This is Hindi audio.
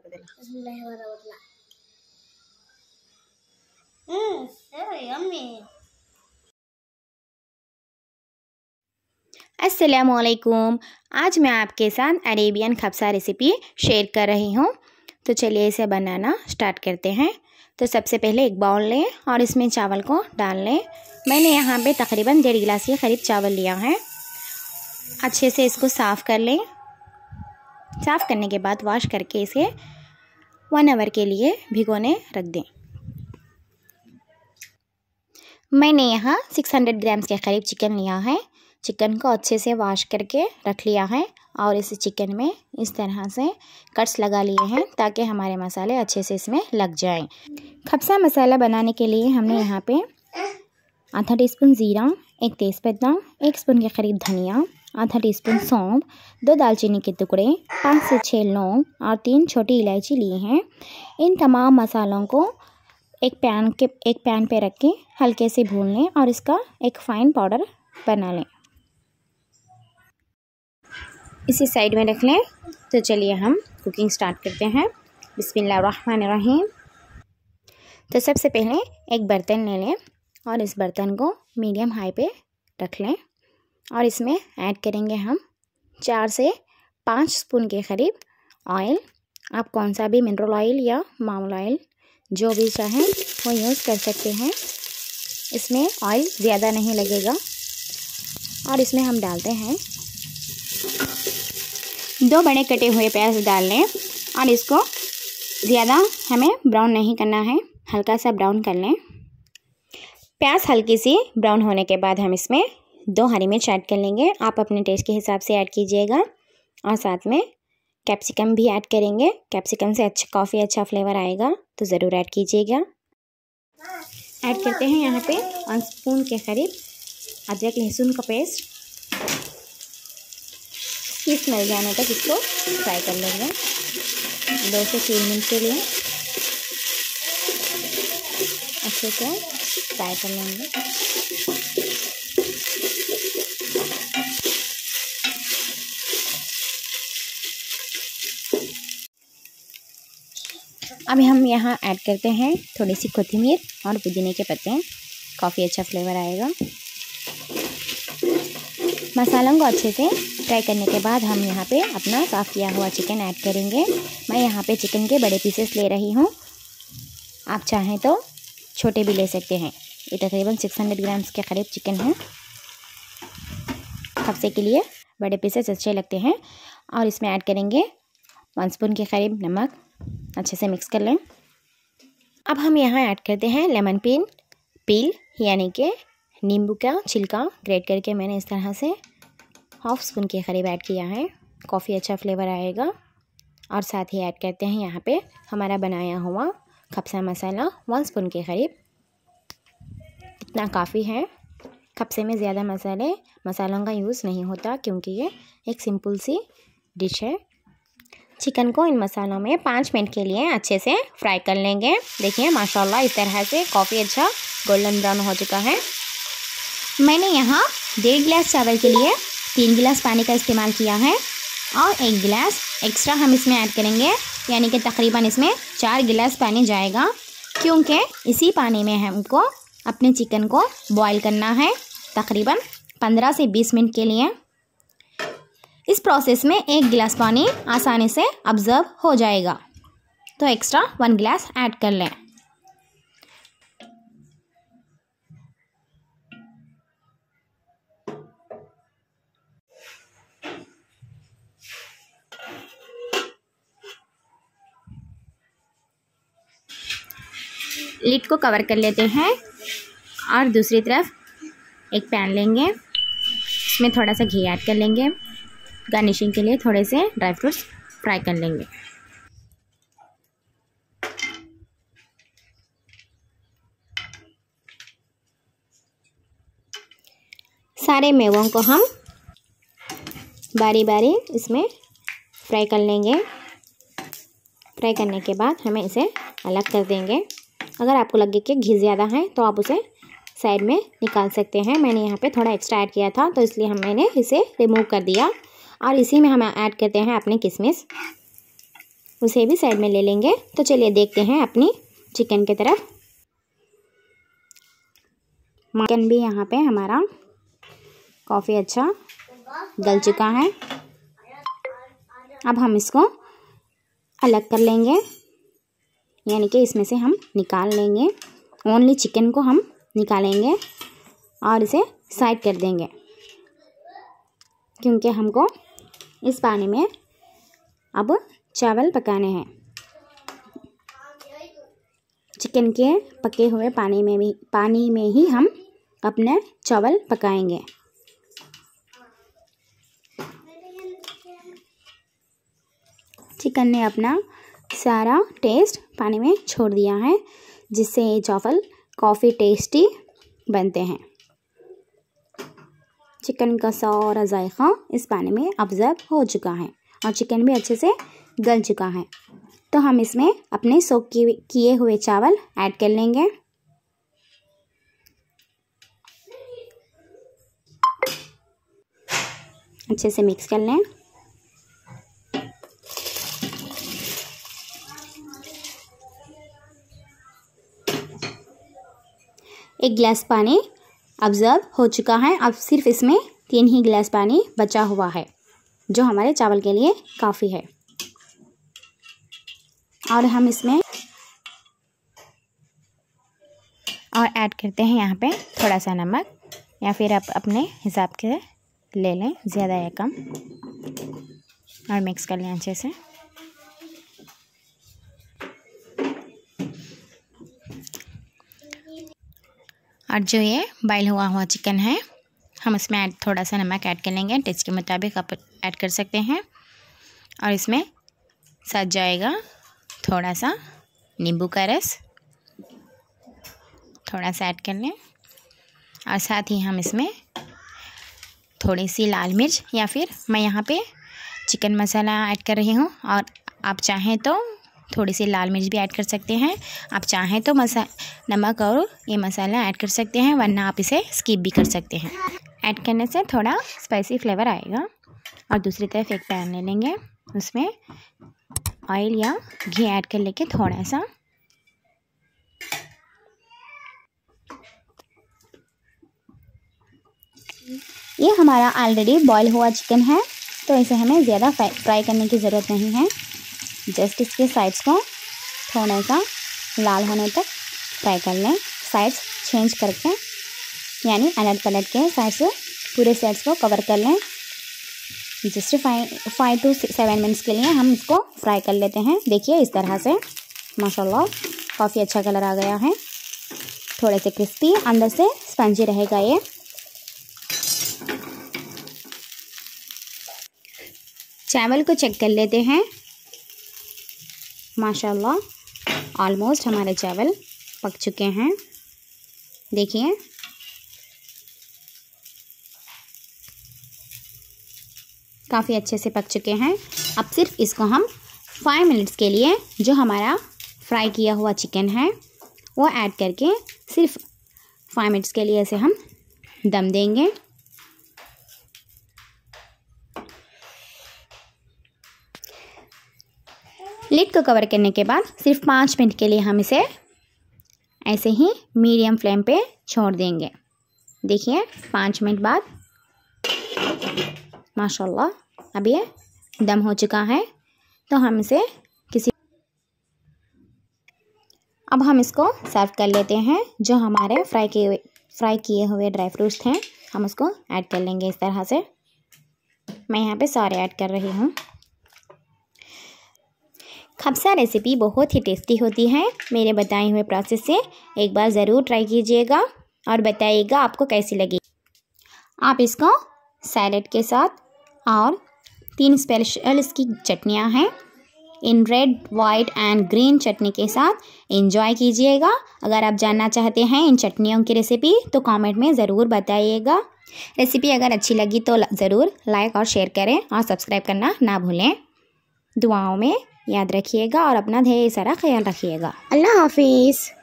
अस्सलामुअलैकुम। आज मैं आपके साथ अरेबियन खब्सा रेसिपी शेयर कर रही हूँ। तो चलिए इसे बनाना स्टार्ट करते हैं। तो सबसे पहले एक बाउल लें और इसमें चावल को डाल लें। मैंने यहाँ पे तकरीबन 1.5 गिलास के करीब चावल लिया है। अच्छे से इसको साफ़ कर लें। साफ़ करने के बाद वॉश करके इसे 1 आवर के लिए भिगोने रख दें। मैंने यहाँ 600 ग्राम्स के करीब चिकन लिया है। चिकन को अच्छे से वॉश करके रख लिया है और इस चिकन में इस तरह से कट्स लगा लिए हैं ताकि हमारे मसाले अच्छे से इसमें लग जाएं। खब्सा मसाला बनाने के लिए हमने यहाँ पे आधा टीस्पून ज़ीरा, 1 तेज़पत्ता, 1 स्पून के करीब धनिया, आधा टीस्पून सौंफ, 2 दालचीनी के टुकड़े, 5 से 6 लौंग और 3 छोटी इलायची लिए हैं। इन तमाम मसालों को एक पैन पे रख के हल्के से भून लें और इसका एक फ़ाइन पाउडर बना लें। इसी साइड में रख लें। तो चलिए हम कुकिंग स्टार्ट करते हैं। बिस्मिल्लाहिर्रहमानिर्रहीम। तो सबसे पहले एक बर्तन ले लें और इस बर्तन को मीडियम हाई पे रख लें और इसमें ऐड करेंगे हम 4 से 5 स्पून के करीब ऑयल। आप कौन सा भी मिनरल ऑयल या मामूल ऑयल जो भी चाहें वो यूज़ कर सकते हैं। इसमें ऑयल ज़्यादा नहीं लगेगा। और इसमें हम डालते हैं 2 बड़े कटे हुए प्याज डाल लें और इसको ज़्यादा हमें ब्राउन नहीं करना है, हल्का सा ब्राउन कर लें। प्याज हल्की सी ब्राउन होने के बाद हम इसमें 2 हरी मिर्च ऐड कर लेंगे। आप अपने टेस्ट के हिसाब से ऐड कीजिएगा और साथ में कैप्सिकम भी ऐड करेंगे। कैप्सिकम से काफ़ी अच्छा फ्लेवर आएगा, तो ज़रूर ऐड कीजिएगा। ऐड करते हैं यहाँ पे 1 स्पून के करीब अदरक लहसुन का पेस्ट। इसकी स्मेल जाने तक इसको फ्राई कर लेंगे 2 से 3 मिनट के लिए। अच्छे से फ्राई कर लेंगे। अभी हम यहाँ ऐड करते हैं थोड़ी सी कोथिमीर और पुदीने के पत्ते। काफ़ी अच्छा फ्लेवर आएगा। मसालों को अच्छे से फ्राई करने के बाद हम यहाँ पे अपना साफ़ किया हुआ चिकन ऐड करेंगे। मैं यहाँ पे चिकन के बड़े पीसेस ले रही हूँ। आप चाहें तो छोटे भी ले सकते हैं। ये तकरीबन 600 ग्राम्स के करीब चिकन है। खब्से के लिए बड़े पीसेस अच्छे लगते हैं। और इसमें ऐड करेंगे 1 स्पून के करीब नमक। अच्छे से मिक्स कर लें। अब हम यहाँ ऐड करते हैं लेमन पील यानी कि नींबू का छिलका ग्रेट करके मैंने इस तरह से 1/2 स्पून के करीब ऐड किया है। काफ़ी अच्छा फ्लेवर आएगा। और साथ ही ऐड करते हैं यहाँ पे हमारा बनाया हुआ खब्सा मसाला 1 स्पून के करीब। इतना काफ़ी है। खब्से में ज़्यादा मसालों का यूज़ नहीं होता क्योंकि ये एक सिंपल सी डिश है। चिकन को इन मसालों में 5 मिनट के लिए अच्छे से फ्राई कर लेंगे। देखिए माशाल्लाह इस तरह से काफ़ी अच्छा गोल्डन ब्राउन हो चुका है। मैंने यहाँ 1.5 गिलास चावल के लिए 3 गिलास पानी का इस्तेमाल किया है और 1 गिलास एक्स्ट्रा हम इसमें ऐड करेंगे, यानी कि तकरीबन इसमें 4 गिलास पानी जाएगा क्योंकि इसी पानी में हमको अपने चिकन को बॉईल करना है तकरीबन 15 से 20 मिनट के लिए। इस प्रोसेस में 1 गिलास पानी आसानी से अब्जर्व हो जाएगा, तो एक्स्ट्रा 1 गिलास ऐड कर लें। लिड को कवर कर लेते हैं और दूसरी तरफ एक पैन लेंगे। इसमें थोड़ा सा घी ऐड कर लेंगे। गार्निशिंग के लिए थोड़े से ड्राई फ्रूट्स फ्राई कर लेंगे। सारे मेवों को हम बारी बारी इसमें फ्राई कर लेंगे। फ्राई करने के बाद हमें इसे अलग कर देंगे। अगर आपको लगे कि घी ज़्यादा है तो आप उसे साइड में निकाल सकते हैं। मैंने यहाँ पे थोड़ा एक्स्ट्रा ऐड किया था तो इसलिए मैंने इसे रिमूव कर दिया। और इसी में हम ऐड करते हैं अपने किशमिश। उसे भी साइड में ले लेंगे। तो चलिए देखते हैं अपनी चिकन की तरफ। चिकन भी यहाँ पे हमारा काफ़ी अच्छा गल चुका है। अब हम इसको अलग कर लेंगे, यानी कि इसमें से हम निकाल लेंगे। ओनली चिकन को हम निकालेंगे और इसे साइड कर देंगे, क्योंकि हमको इस पानी में अब चावल पकाने हैं। चिकन के पके हुए पानी में ही हम अपने चावल पकाएंगे। चिकन ने अपना सारा टेस्ट पानी में छोड़ दिया है, जिससे ये चावल काफ़ी टेस्टी बनते हैं। चिकन का सारा जायका इस पानी में अब्जॉर्ब हो चुका है और चिकन भी अच्छे से गल चुका है। तो हम इसमें अपने सोक किए हुए चावल ऐड कर लेंगे। अच्छे से मिक्स कर लें। एक गिलास पानी अब्जॉर्ब हो चुका है। अब सिर्फ इसमें 3 ही गिलास पानी बचा हुआ है, जो हमारे चावल के लिए काफ़ी है। और हम इसमें और ऐड करते हैं यहाँ पे थोड़ा सा नमक, या फिर आप अपने हिसाब के ले लें, ज़्यादा या कम, और मिक्स कर लें अच्छे से। और जो ये बॉयल हुआ चिकन है, हम इसमें थोड़ा सा नमक ऐड कर लेंगे। टेस्ट के मुताबिक आप ऐड कर सकते हैं। और इसमें सज जाएगा थोड़ा सा नींबू का रस, थोड़ा सा ऐड कर लें। और साथ ही हम इसमें थोड़ी सी लाल मिर्च, या फिर मैं यहाँ पे चिकन मसाला ऐड कर रही हूँ, और आप चाहें तो थोड़ी सी लाल मिर्च भी ऐड कर सकते हैं। आप चाहें तो नमक और ये मसाला ऐड कर सकते हैं, वरना आप इसे स्किप भी कर सकते हैं। ऐड करने से थोड़ा स्पाइसी फ्लेवर आएगा। और दूसरी तरफ एक पैन ले लेंगे, उसमें ऑयल या घी ऐड कर लेके थोड़ा सा ये हमारा ऑलरेडी बॉयल हुआ चिकन है, तो इसे हमें ज़्यादा फ्राई करने की ज़रूरत नहीं है। जस्ट इसके साइड्स को थोड़ा सा लाल होने तक फ्राई कर लें, साइड्स चेंज करके, यानी अलट पलट के साइड्स पूरे साइड्स को कवर कर लें। जस्ट 5 to 7 मिनट्स के लिए हम इसको फ्राई कर लेते हैं। देखिए इस तरह से माशाल्लाह काफ़ी अच्छा कलर आ गया है। थोड़े से क्रिस्पी, अंदर से स्पंजी रहेगा ये। चावल को चेक कर लेते हैं। माशाल्लाह ऑलमोस्ट हमारे चावल पक चुके हैं। देखिए काफ़ी अच्छे से पक चुके हैं। अब सिर्फ इसको हम 5 मिनट्स के लिए जो हमारा फ्राई किया हुआ चिकन है वो ऐड करके सिर्फ 5 मिनट्स के लिए इसे हम दम देंगे। लिड को कवर करने के बाद सिर्फ 5 मिनट के लिए हम इसे ऐसे ही मीडियम फ्लेम पे छोड़ देंगे। देखिए 5 मिनट बाद माशाल्लाह अब ये दम हो चुका है। तो हम इसे अब हम इसको सर्व कर लेते हैं। जो हमारे फ्राई किए हुए ड्राई फ्रूट्स थे हम उसको ऐड कर लेंगे इस तरह से। मैं यहाँ पे सारे ऐड कर रही हूँ। खबसा रेसिपी बहुत ही टेस्टी होती है। मेरे बताए हुए प्रोसेस से एक बार ज़रूर ट्राई कीजिएगा और बताइएगा आपको कैसी लगी। आप इसको सैलेड के साथ और 3 स्पेशल इसकी चटनियाँ हैं, इन रेड, वाइट एंड ग्रीन चटनी के साथ एंजॉय कीजिएगा। अगर आप जानना चाहते हैं इन चटनियों की रेसिपी तो कमेंट में ज़रूर बताइएगा। रेसिपी अगर अच्छी लगी तो ज़रूर लाइक और शेयर करें और सब्सक्राइब करना ना भूलें। दुआओं में याद रखिएगा और अपना ढेर सारा ख्याल रखिएगा। अल्लाह हाफिज़।